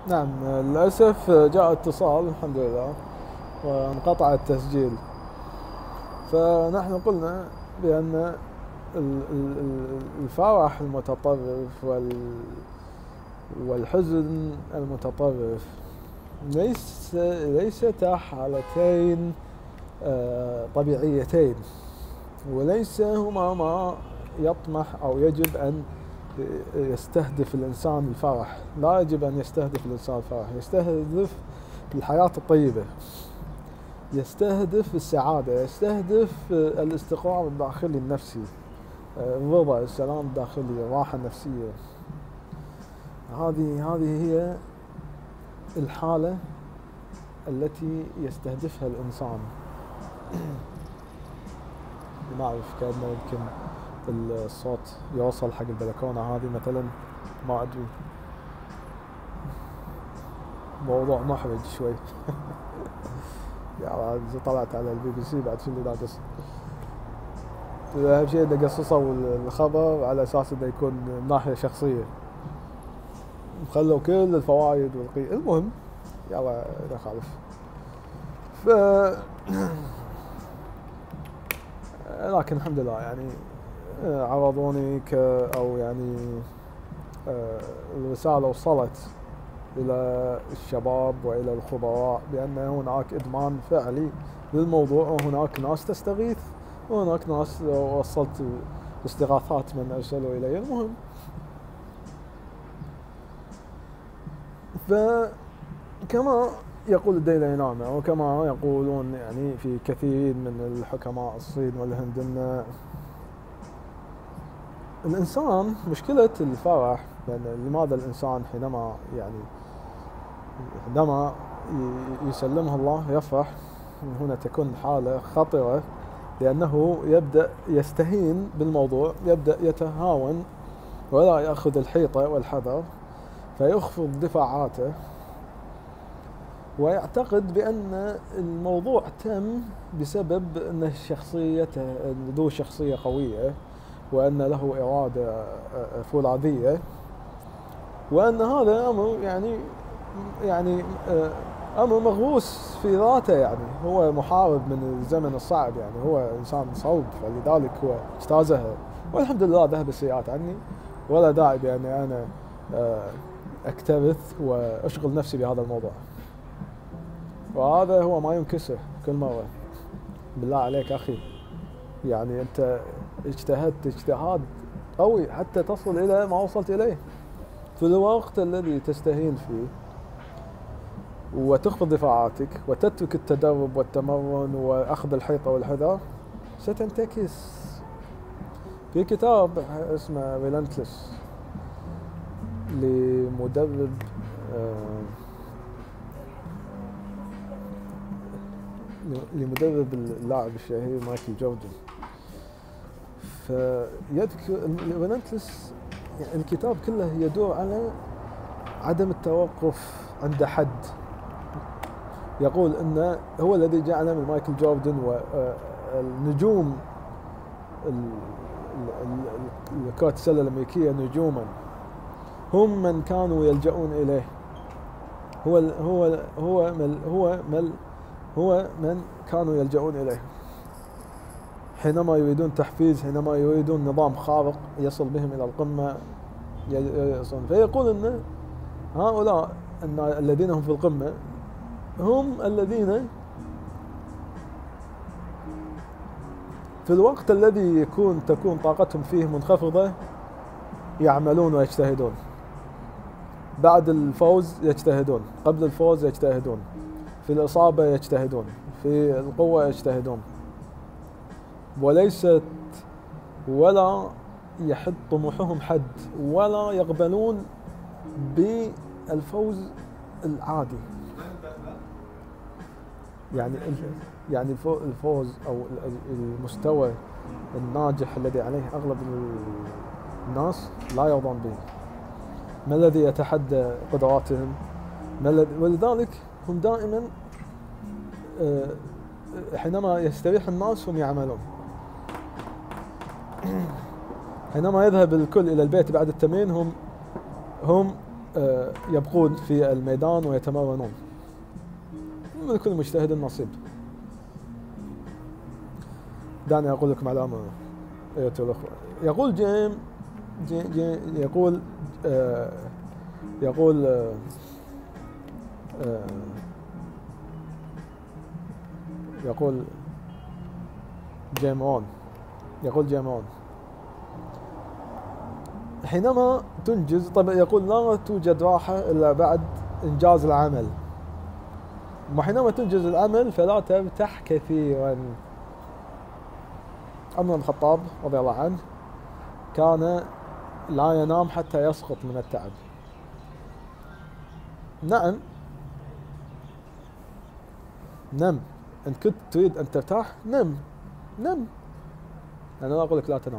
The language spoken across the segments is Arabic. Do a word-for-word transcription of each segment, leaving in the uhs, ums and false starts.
نعم، للأسف جاء اتصال الحمد لله وانقطع التسجيل. فنحن قلنا بأن ال- ال- ال- الفرح المتطرف وال والحزن المتطرف ليس ليستا حالتين آه، طبيعيتين، وليس هما ما يطمح أو يجب أن يستهدف الإنسان الفرح. لا يجب أن يستهدف الإنسان الفرح، يستهدف الحياة الطيبة، يستهدف السعادة، يستهدف الاستقرار الداخلي النفسي، الرضا، السلام الداخلي، الراحة النفسية. هذه هذه هي الحالة التي يستهدفها الإنسان. ما أعرف، كأنه يمكن الصوت يوصل حق البلكونة هذه مثلا، ما أدري، موضوع محرج شوي. يعني طلعت على البي بي سي بعد شنو ناقص. أهم شيء إنه قصصوا الخبر على أساس إنه يكون من ناحية شخصية، خلوا كل الفوائد والقي. المهم يلا لا خالف. ف لكن الحمد لله يعني عرضوني ك أو يعني الرسالة وصلت إلى الشباب وإلى الخبراء بأن هناك إدمان فعلي للموضوع، وهناك ناس تستغيث، وهناك ناس وصلت استغاثات من أرسلوا إلي. المهم، فكما يقول الديلي وكما يقولون يعني في كثير من الحكماء الصين والهند أن الإنسان مشكلة الفرح، لأن لماذا الإنسان حينما يعني عندما يسلمه الله يفرح، هنا تكون حالة خطرة، لأنه يبدأ يستهين بالموضوع، يبدأ يتهاون ولا يأخذ الحيطة والحذر، فيخفض دفاعاته ويعتقد بأن الموضوع تم بسبب أن شخصيته ذو شخصية قوية، وأن له إرادة فولاذية، وأن هذا أمر يعني يعني أمر مغروس في ذاته. يعني هو محارب من الزمن الصعب، يعني هو إنسان صلب، فلذلك هو اجتازها. والحمد لله ذهب السيئات عني، ولا داعي بأني أنا أكترث وأشغل نفسي بهذا الموضوع. وهذا هو ما ينكسر كل مرة. بالله عليك أخي، يعني أنت اجتهدت اجتهاد قوي حتى تصل إلى ما وصلت إليه، في الوقت الذي تستهين فيه وتخفض دفاعاتك وتترك التدرب والتمرن وأخذ الحيطة والحذر، ستنتكس. في كتاب اسمه ريلنتلس لمدرب آه لمدرب اللاعب الشهير مايكل جوردن، فيذكر ريلنتلس يعني الكتاب كله يدور على عدم التوقف عند حد. يقول انه هو الذي جعل من مايكل جوردن والنجوم كرة السلة الأمريكية نجوما، هم من كانوا يلجؤون إليه. هو هو هو مل هو مل هو من كانوا يلجؤون إليه حينما يريدون تحفيز، حينما يريدون نظام خارق يصل بهم إلى القمة يصل. فيقول أن هؤلاء أن الذين هم في القمة هم الذين في الوقت الذي يكون تكون طاقتهم فيه منخفضة يعملون ويجتهدون، بعد الفوز يجتهدون، قبل الفوز يجتهدون، في الإصابة يجتهدون، في القوة يجتهدون، وليست ولا يحد طموحهم حد، ولا يقبلون بالفوز العادي. يعني يعني الفوز أو المستوى الناجح الذي عليه أغلب الناس لا يرضون به. ما الذي يتحدى قدراتهم؟ ما الذي ولذلك هم دائما حينما يستريح الناس هم يعملون. حينما يذهب الكل إلى البيت بعد التمرين هم هم آه، يبقون في الميدان ويتمرنون. من كل مجتهد نصيب. دعني أقول لكم علامة أيها الأخوة. يقول جيم جي جي يقول آه يقول آه آه يقول جيمون يقول جيمون حينما تنجز، طبعا يقول لا توجد راحة إلا بعد إنجاز العمل، وحينما تنجز العمل فلا ترتاح كثيرا. عمر بن الخطاب رضي الله عنه كان لا ينام حتى يسقط من التعب. نعم، نم إن كنت تريد أن ترتاح نم نم أنا لا أقول لك لا تنام.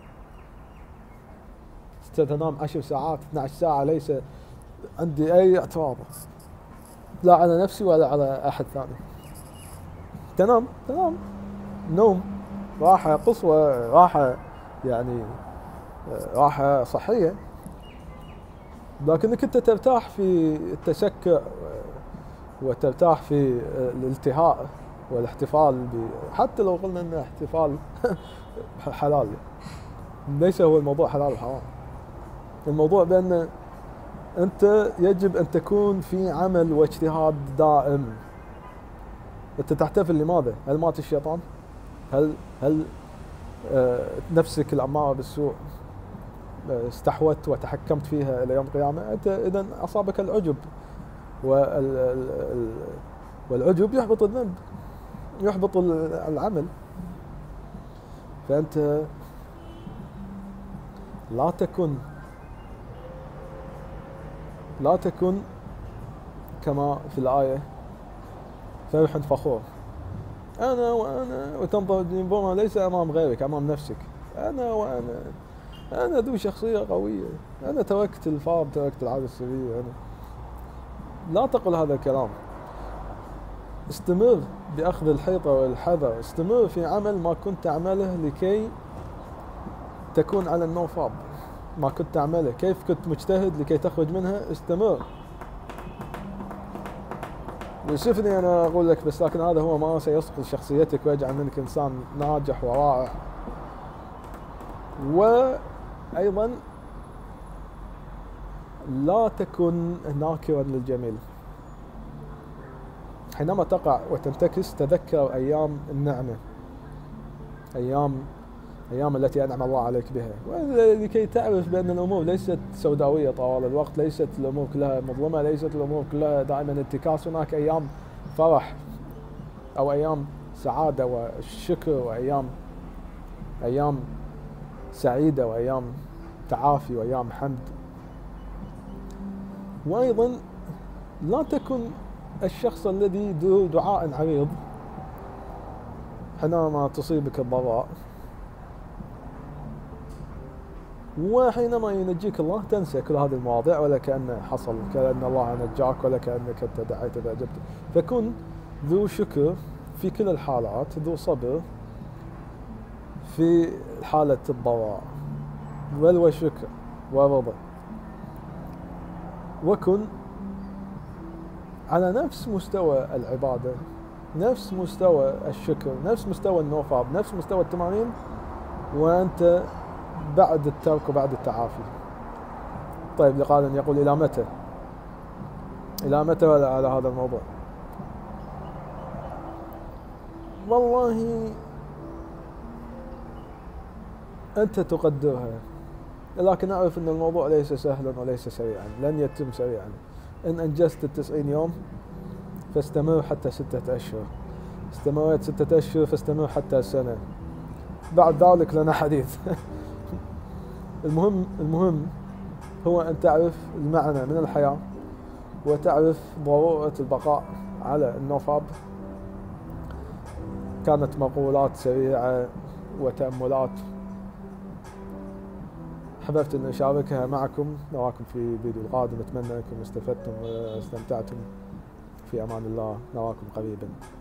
ستنام عشر ساعات اثنتي عشرة ساعة ليس عندي أي اعتراض، لا على نفسي ولا على أحد ثاني. تنام تنام نوم راحة قصوى، راحة يعني راحة صحية، لكنك أنت ترتاح في التسكع وترتاح في الالتهاء والاحتفال، حتى لو قلنا أن احتفال حلال، ليس هو الموضوع حلال وحرام. الموضوع بأن أنت يجب أن تكون في عمل واجتهاد دائم. أنت تحتفل لماذا؟ هل مات الشيطان؟ هل هل آه نفسك الأمارة بالسوء آه استحوت وتحكمت فيها إلى يوم القيامة؟ أنت إذن أصابك العجب، والعجب يحبط الذنب، يحبط العمل. فأنت لا تكن لا تكن كما في الآية فرح فخور. أنا وأنا وتنظر ربما ليس أمام غيرك، أمام نفسك. أنا وأنا أنا ذو شخصية قوية، أنا تركت الفارم، تركت العادة السرية. أنا لا تقل هذا الكلام. استمر بأخذ الحيطة والحذر، استمر في عمل ما كنت تعمله لكي تكون على النوفاب. ما كنت تعمله، كيف كنت مجتهد لكي تخرج منها، استمر. يوسفني أنا أقول لك بس، لكن هذا هو ما سيصقل شخصيتك ويجعل منك إنسان ناجح ورائع. وأيضا لا تكن ناكرا للجميل. حينما تقع وتنتكس تذكر أيام النعمة، أيام أيام التي أنعم الله عليك بها، ولكي تعرف بأن الأمور ليست سوداوية طوال الوقت، ليست الأمور كلها مظلمة، ليست الأمور كلها دائما انتكاس. هناك أيام فرح أو أيام سعادة والشكر، وأيام أيام سعيدة، وأيام تعافي، وأيام حمد. وأيضا لا تكن الشخص الذي ذو دعاء عريض حينما تصيبك الضراء، وحينما ينجيك الله تنسى كل هذه المواضيع ولا كأنه حصل، كأن الله نجاك ولا كأنك أنت دعيت فأجبت. فكن ذو شكر في كل الحالات، ذو صبر في حالة الضراء، بل وشكر ورضا. وكن على نفس مستوى العبادة، نفس مستوى الشكر، نفس مستوى النوفاب، نفس مستوى التمارين، وأنت بعد الترك وبعد التعافي. طيب لقال يقول إلى متى؟ إلى متى على هذا الموضوع؟ والله أنت تقدرها، لكن أعرف أن الموضوع ليس سهلا وليس سريعا، لن يتم سريعا. إن أنجزت التسعين يوم فاستمر حتى ستة أشهر، استمرت ستة أشهر فاستمر حتى سنة، بعد ذلك لنا حديث. المهم المهم هو أن تعرف المعنى من الحياة، وتعرف ضرورة البقاء على النوفاب. كانت مقولات سريعة وتأملات حببت أن أشاركها معكم. نراكم في فيديو القادم، أتمنى أنكم استفدتم واستمتعتم. في أمان الله، نراكم قريبا.